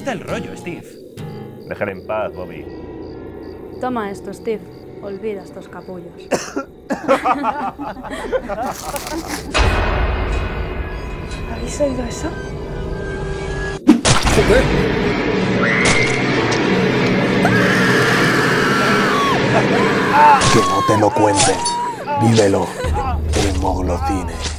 está el rollo, Steve? Déjale en paz, Bobby. Toma esto, Steve. Olvida estos capullos. ¿Habéis oído eso? Que no te lo cuenten. Vívelo. Hemoglozine.